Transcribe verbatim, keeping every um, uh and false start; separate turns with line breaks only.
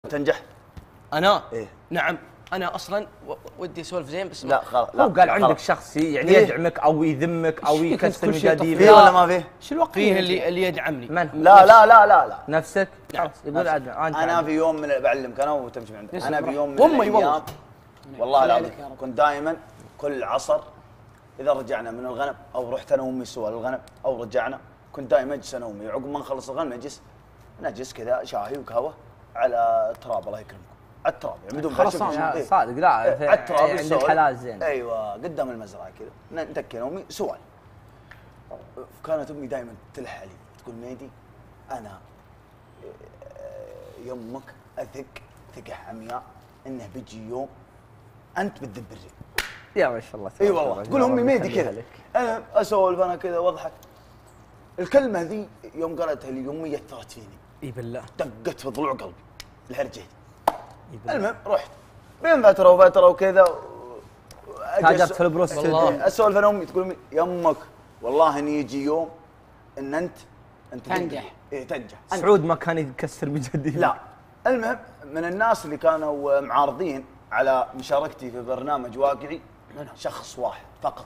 تنجح؟
انا
إيه؟
نعم انا اصلا و- ودي اسولف زين بس
لا خلاص
هو قال عندك
خلاص.
شخصي يعني
فيه؟
يدعمك او يذمك او
فيك
يكسر
كل شيء
مجاديف.
فيه ولا ما فيه؟
شو الوقت
فيه اللي اللي يدعمني.
من؟
لا لا لا لا لا
نفسك؟
نعم.
خلاص يقول عاد انت
انا
عاد.
في يوم من بعلمك انا وتمشي من عندك.
يسلم
انا في
روح.
يوم من
وأمي والله.
الايام والله
خلي
العظيم
عليك يا رب.
كنت دائما كل عصر اذا رجعنا من الغنم او رحت انا وامي سوا للغنم او رجعنا كنت دائما اجلس انا وامي عقب ما نخلص الغنم نجلس نجلس كذا شاهي وقهوه على التراب الله يكرمكم على التراب يعني بدون
خرصان.
بشوف-
يا
إيه.
صادق لا
إيه،
في-
على التراب
عند
نسولف.
الحلال زين.
ايوه قدام المزرعه كذا نتكي انا وامي سوالف. كانت امي دائما تلح علي تقول ميدي انا آه، يمك اثق ثقه عمياء انه بيجي يوم انت بتذب الريق.
يا ما شاء الله.
اي والله تقول امي ميدي كذا انا اسولف انا كذا واضحك. الكلمه ذي يوم قالتها لي امي اثرت فيني
اي بالله.
دقت في ضلوع قلبي الهرجه.
إي بالله.
المهم رحت بين فتره وفتره وكذا و-
تاجرت في البروستد.
والله اسولف انا امي تقول امي يمك والله ان يجي يوم ان انت انت
تنجح.
اي تنجح.
سعود ما كان يكسر مجاديف.
لا المهم من الناس اللي كانوا معارضين على مشاركتي في برنامج واقعي شخص واحد فقط